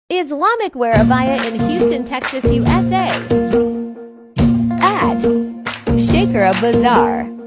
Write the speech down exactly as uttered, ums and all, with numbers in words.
Islamic wear abaya in Houston, Texas, U S A. At Shakerabazaar.